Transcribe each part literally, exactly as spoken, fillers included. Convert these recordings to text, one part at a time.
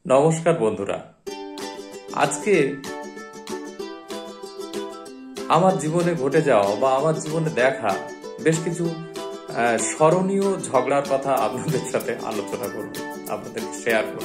নমস্কার বন্ধুরা, আজকে আমার জীবনে ঘটে যাওয়া বা আমার জীবনে দেখা বেশ কিছু স্মরণীয় ঝগড়ার কথা আপনাদের সাথে আলোচনা করব, আপনাদের শেয়ার করব।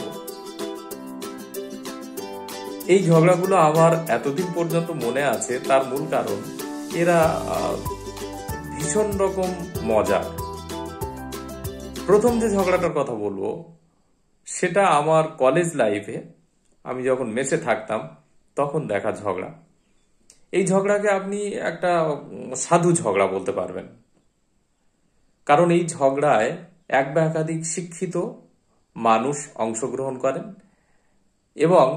এই ঝগড়াগুলো আমার এতদিন পর্যন্ত মনে আছে, তার মূল কারণ এরা ভীষণ রকম মজার। প্রথম যে ঝগড়াটার কথা বলবো সেটা আমার কলেজ লাইফে, আমি যখন মেসে থাকতাম তখন দেখা ঝগড়া। এই ঝগড়াকে আপনি একটা সাধু ঝগড়া বলতে পারবেন, কারণ এই ঝগড়ায় এক বা একাধিক শিক্ষিত মানুষ অংশগ্রহণ করেন এবং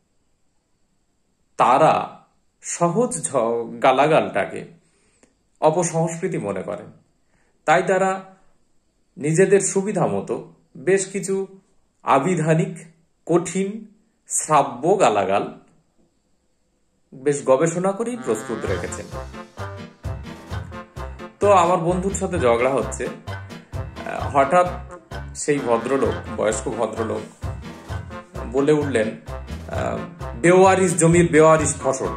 তারা সহজ গালাগালটাকে অপসংস্কৃতি মনে করেন। তাই তারা নিজেদের সুবিধা মতো বেশ কিছু আবিধানিক, কঠিন, শ্রাব্য গালাগাল বেশ গবেষণা করেই প্রস্তুত রেখেছেন। তো আমার বন্ধুর সাথে ঝগড়া হচ্ছে, হঠাৎ সেই ভদ্রলোক, বয়স্ক ভদ্রলোক বলে উঠলেন, বেওয়ারিশ জমির বেওয়ারিশ ফসল।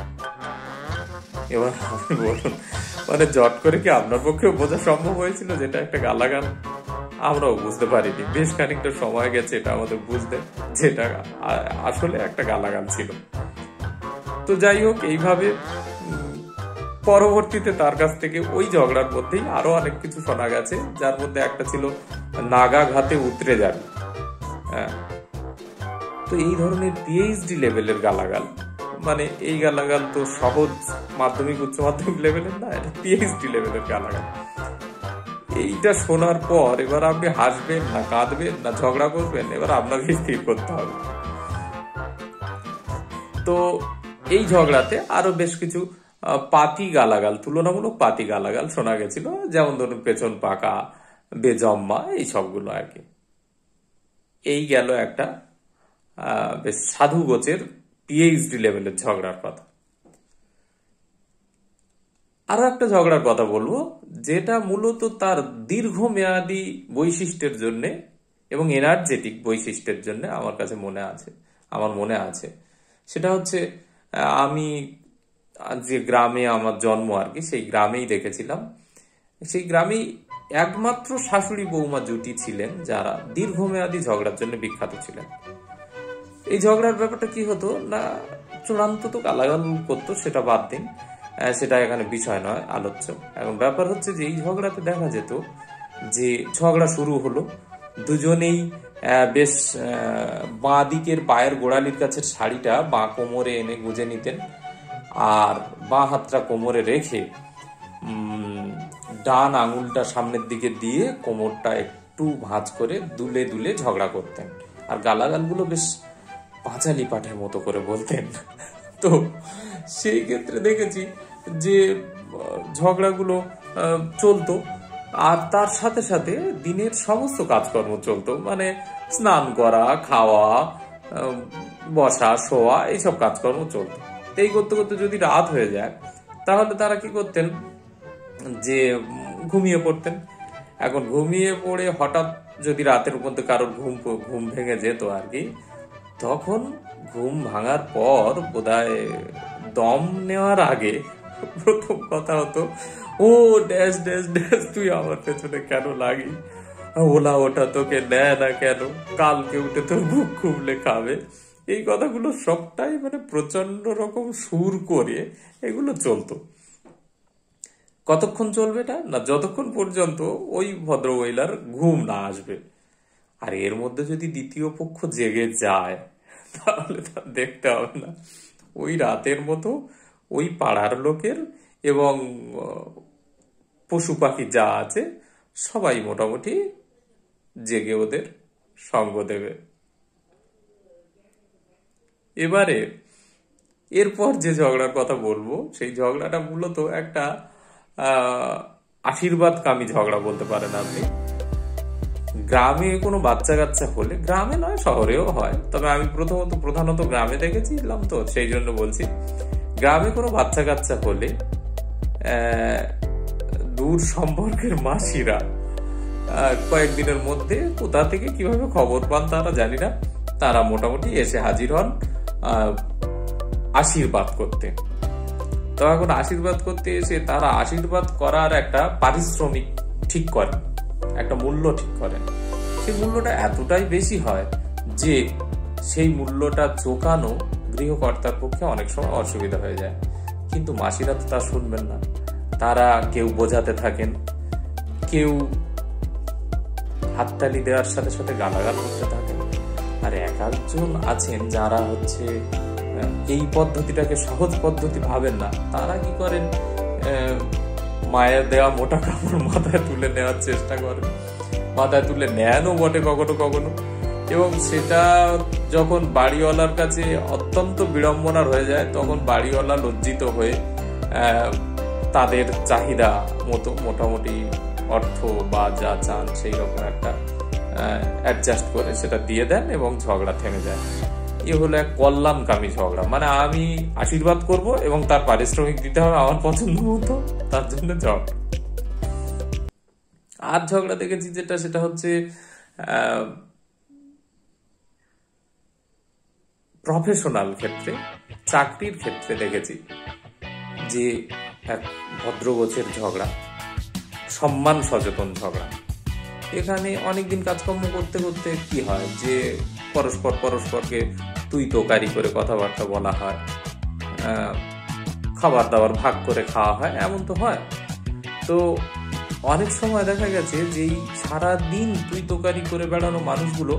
এবার আপনি বলুন, মানে জট করে কি আপনার পক্ষেও বোঝা সম্ভব হয়েছিল যেটা একটা গালাগাল? আমরাও বুঝতে পারিনি, বেশ খানিকটা সময় গেছে এটা আমাদের বুঝতে, যেটা আসলে একটা গালাগাল ছিল। তো যাই হোক, এইভাবে পরবর্তীতে তার কাছ থেকে ওই ঝগড়ার মধ্যেই আরো অনেক কিছু শোনা গেছে, যার মধ্যে একটা ছিল নাগা ঘাতে উতরে যাবে। হ্যাঁ, তো এই ধরনের পিএইচডি লেভেলের গালাগাল, মানে এই গালাগাল তো সহজ মাধ্যমিক উচ্চ মাধ্যমিক লেভেলের না, এটা পিএইচডি লেভেলের গালাগাল। এইটা শোনার পর এবার আপনি হাসবেন না কাঁদবেন না ঝগড়া করবেন, এবার আপনাকে স্থির করতে হবে। তো এই ঝগড়াতে আরো বেশ কিছু পাতি গালাগাল, তুলনামূলক পাতি গালাগাল শোনা গেছিল, যেমন ধরুন পেছন পাকা, বেজম্মা, এই সবগুলো আর কি। এই গেল একটা বেশ সাধু গোছের পিএইচডি লেভেলের ঝগড়ার কথা। আরো একটা ঝগড়ার কথা বলবো, যেটা মূলত তার দীর্ঘমেয়াদী বৈশিষ্ট্যের জন্য এবং এনার্জেটিক বৈশিষ্ট্যের জন্য আমার কাছে মনে আছে, আমার মনে আছে সেটা হচ্ছে, আমি যে গ্রামে আমার জন্ম আর কি, সেই গ্রামেই দেখেছিলাম, সেই গ্রামেই একমাত্র শাশুড়ি বৌমা জুটি ছিলেন যারা দীর্ঘমেয়াদী ঝগড়ার জন্য বিখ্যাত ছিলেন। এই ঝগড়ার ব্যাপারটা কি হতো না, চূড়ান্ত তো গালাগাল করতো, সেটা বাদ দিন, সেটা এখানে বিষয় নয় আলোচ্য। এখন ব্যাপার হচ্ছে যে এই ঝগড়াতে দেখা যেত যে ঝগড়া শুরু হলো, দুজনেই বেশ বাঁ দিকের পায়ের গোড়ালির কাছের শাড়িটা বাঁ কোমরে এনে গুজে নিতেন, আর বাঁ হাতটা কোমরে রেখে ডান আঙুলটা সামনের দিকে দিয়ে কোমরটা একটু ভাঁজ করে দুলে দুলে ঝগড়া করতেন, আর গালাগালগুলো বেশ পাঁচালি পাঠের মতো করে বলতেন। তো সেই ক্ষেত্রে দেখেছি যে ঝগড়াগুলো চলতো, আর তার সাথে সাথে দিনের সমস্ত কাজকর্ম চলতো, মানে স্নান করা, খাওয়া, বসা, শোয়া, এইসব কাজকর্ম চলতো। এই করতে করতে যদি রাত হয়ে যায় তাহলে তারা কি করতেন যে ঘুমিয়ে পড়তেন। এখন ঘুমিয়ে পড়ে হঠাৎ যদি রাতের মধ্যে কারোর ঘুম ঘুম ভেঙে যেত আর কি, তখন ঘুম ভাঙার পর বোধহয় দম নেওয়ার আগে প্রথম কথা হতো, ও ড্যাশ ড্যাশ ড্যাশ, তুই আমার পেছনে কেন লাগি, ওলা ওটা তোকে নেয় না কেন, কালকে উঠে তোর বুক খুবলে খাবে। এই কথাগুলো সবটাই মানে প্রচন্ড রকম সুর করে এগুলো চলতো। কতক্ষণ চলবে এটা না, যতক্ষণ পর্যন্ত ওই ভদ্র মহিলার ঘুম না আসবে। আর এর মধ্যে যদি দ্বিতীয় পক্ষ জেগে যায় তাহলে তার দেখতে হবে না, ওই রাতের মতো ওই পাড়ার লোকের এবং পশু পাখি যা আছে সবাই মোটামুটি জেগে ওদের সঙ্গ দেবে। এবারে এরপর যে ঝগড়ার কথা বলবো, সেই ঝগড়াটা মূলত একটা আহ আশীর্বাদ কামী ঝগড়া বলতে পারেন আপনি। গ্রামে কোনো বাচ্চা কাচ্চা হলে, গ্রামে নয় শহরেও হয়, তবে আমি প্রথমত প্রধানত গ্রামে দেখেছিলাম তো সেই জন্য বলছি, গ্রামে কোনো বাচ্চা কাচ্চা হলে দূর সম্পর্কের মাসিরা কয়েকদিনের মধ্যে কোথা থেকে কিভাবে খবর পান তারা জানি না, তারা মোটামুটি এসে হাজির হন আশীর্বাদ করতে। তো এখন আশীর্বাদ করতে এসে তারা আশীর্বাদ করার একটা পারিশ্রমিক ঠিক করেন, একটা মূল্য ঠিক করেন। সেই মূল্যটা এতটাই বেশি হয় যে সেই মূল্যটা চোকানো গৃহকর্তার পক্ষে অনেক সময় অসুবিধা হয়ে যায়। কিন্তু মাসিরা তো তা শুনবেন না, তারা কেউ বোঝাতে থাকেন, কেউ হাততালি দেওয়ার সাথে সাথে গালাগাল করতে থাকেন। আর এক একজন আছেন যারা হচ্ছে এই পদ্ধতিটাকে সহজ পদ্ধতি ভাবেন না, তারা কি করেন, মায়ের দেওয়া মোটা কাপড় মাথায় তুলে নেওয়ার চেষ্টা করেন, মাথায় তুলে নেনও বটে কখনো কখনো। এবং সেটা যখন বাড়িওয়ালার কাছে অত্যন্ত বিড়ম্বনার হয়ে যায়, তখন বাড়িওয়ালা লজ্জিত হয়ে তাদের চাহিদা মতো মোটামুটি অর্থ বা যা চান সেই রকম একটা অ্যাডজাস্ট করে সেটা দিয়ে দেন এবং ঝগড়া থেমে যায়। এ হলো এক কল্যাণকামী ঝগড়া, মানে আমি আশীর্বাদ করব এবং তার পারিশ্রমিক দিতে হবে আমার পছন্দ মতো, তার জন্য ঝগড়া। আর ঝগড়া দেখেছি যেটা, সেটা হচ্ছে প্রফেশনাল ক্ষেত্রে, চাকরির ক্ষেত্রে দেখেছি যে এক ভদ্রগোছের ঝগড়া, সম্মান সচেতন ঝগড়া। এখানে অনেকদিন কাজকর্ম করতে করতে কি হয় যে পরস্পর পরস্পরকে তুই তোকারি করে কথাবার্তা বলা হয়, খাবার দাবার ভাগ করে খাওয়া হয়, এমন তো হয়। তো অনেক সময় দেখা গেছে যে সারাদিন তুই তোকারি করে বেড়ানো মানুষগুলো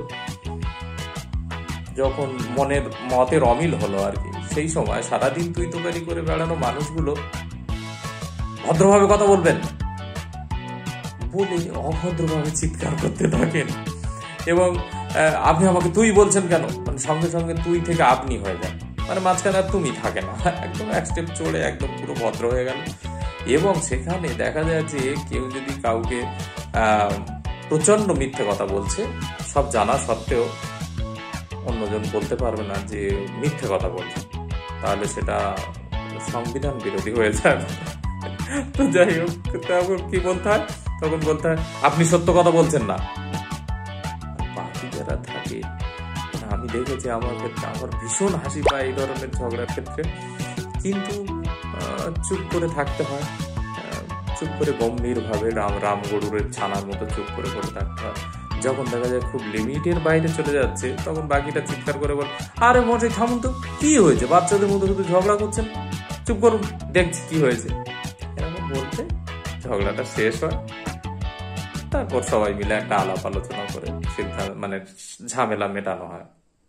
যখন মনের মতের অমিল হলো আর কি, সেই সময় সারাদিন তুই তোকারি করে বেড়ানো মানুষগুলো ভদ্রভাবে কথা বলবেন বলে অভদ্রভাবে চিৎকার করতে থাকেন। এবং আপনি আমাকে তুই বলছেন কেন, মানে সঙ্গে সঙ্গে তুই থেকে আপনি হয়ে যান, মানে মাঝখানে আর তুমি থাকে না, একদম এক স্টেপ চড়ে একদম পুরো ভদ্র হয়ে গেল। এবং সেখানে দেখা যায় যে কেউ যদি কাউকে প্রচন্ড মিথ্যে কথা বলছে, সব জানা সত্ত্বেও অন্যজন বলতে পারবে না যে মিথ্যে কথা বলছে, তাহলে সেটা সংবিধান বিরোধী হয়ে যায়। তো যাই হোক, তখন কি বলতে হয়, তখন বলতে হয় আপনি সত্য কথা বলছেন না। বাকি যারা থাকে, আমি দেখেছি আমার ক্ষেত্রে, আমার ভীষণ হাসি পায় এই ধরনের ঝগড়ার ক্ষেত্রে, কিন্তু চুপ করে থাকতে হয়, চুপ করে গম্ভীর ভাবে রাম রাম গরুরের ছানার মতো চুপ করে করে থাকতে হয়। যখন দেখা যায় খুব লিমিটের বাইরে চলে যাচ্ছে, তখন বাকিটা চিৎকার করে বল, আরে মশাই থামুন তো, কি হয়েছে, বাচ্চাদের মধ্যে শুধু ঝগড়া করছেন, চুপ করুন, দেখছি কি হয়েছে। এরকম বলতে ঝগড়াটা শেষ হয়, তারপর সবাই মিলে একটা আলাপ আলোচনা করে সিদ্ধান্ত, মানে ঝামেলা মেটানো হয়।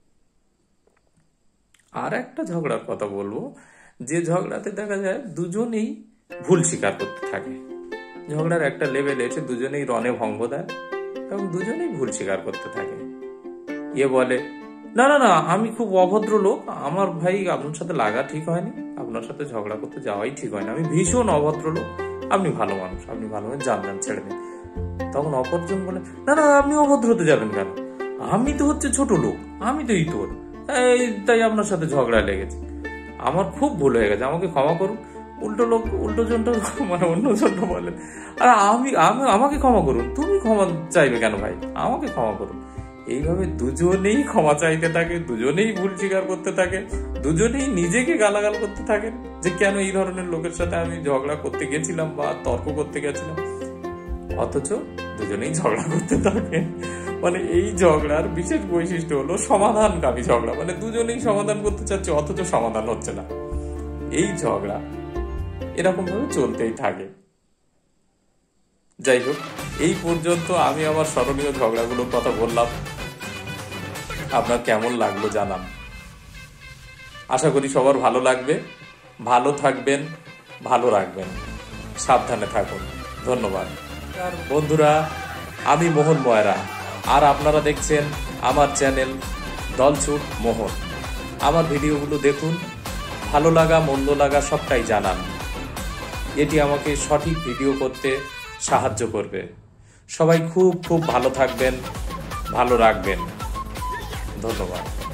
আর একটা ঝগড়ার কথা বলবো, যে ঝগড়াতে দেখা যায় দুজনেই ভুল স্বীকার করতে থাকে। ঝগড়ার একটা লেভেলে এসে দুজনেই রণে ভঙ্গ দেয় এবং দুজনেই ভুল স্বীকার করতে থাকে। ইয়ে বলে, না না না আমি খুব অভদ্র লোক, আমার ভাই আপনার সাথে লাগা ঠিক হয়নি, আপনার সাথে ঝগড়া করতে যাওয়াই ঠিক হয়নি, আমি ভীষণ অভদ্র লোক, আপনি ভালো মানুষ, আপনি ভালো মানুষ, যান যান ছেড়ে দিন। তখন অপরজন বলে, না না আপনি অভদ্র হতে যাবেন কেন, আমি তো হচ্ছে ছোট লোক, আমি তো ইতর, এই তাই আপনার সাথে ঝগড়া লেগেছে, আমার খুব ভুল হয়ে গেছে, আমাকে ক্ষমা করুন। উল্টো লোক, উল্টো জনটা মানে অন্য জনটা বলেন, আর আমি আমি আমাকে ক্ষমা করুন, তুমি ক্ষমা চাইবে কেন ভাই, আমাকে ক্ষমা করুন। এইভাবে দুজনেই ক্ষমা চাইতে থাকে, দুজনেই ভুল স্বীকার করতে থাকে, দুজনেই নিজেকে গালাগাল করতে থাকেন যে কেন এই ধরনের লোকের সাথে আমি ঝগড়া করতে গেছিলাম বা তর্ক করতে গেছিলাম, অথচ দুজনেই ঝগড়া করতে থাকেন। মানে এই ঝগড়ার বিশেষ বৈশিষ্ট্য হলো সমাধানকামী ঝগড়া, মানে দুজনেই সমাধান করতে চাচ্ছে অথচ সমাধান হচ্ছে না। এই ঝগড়া এরকম ভাবে চলতেই থাকে। যাই হোক, এই পর্যন্ত আমি আমার স্মরণীয় ঝগড়াগুলোর কথা বললাম, আপনার কেমন লাগলো জানান। আশা করি সবার ভালো লাগবে। ভালো থাকবেন, ভালো রাখবেন, সাবধানে থাকুন। ধন্যবাদ বন্ধুরা, আমি মোহন ময়রা, আর আপনারা দেখছেন আমার চ্যানেল দলছুট মোহন। আমার ভিডিওগুলো দেখুন, ভালো লাগা মন্দ লাগা সবটাই জানান, এটি আমাকে সঠিক ভিডিও করতে সাহায্য করবে। সবাই খুব খুব ভালো থাকবেন, ভালো রাখবেন। ধন্যবাদ।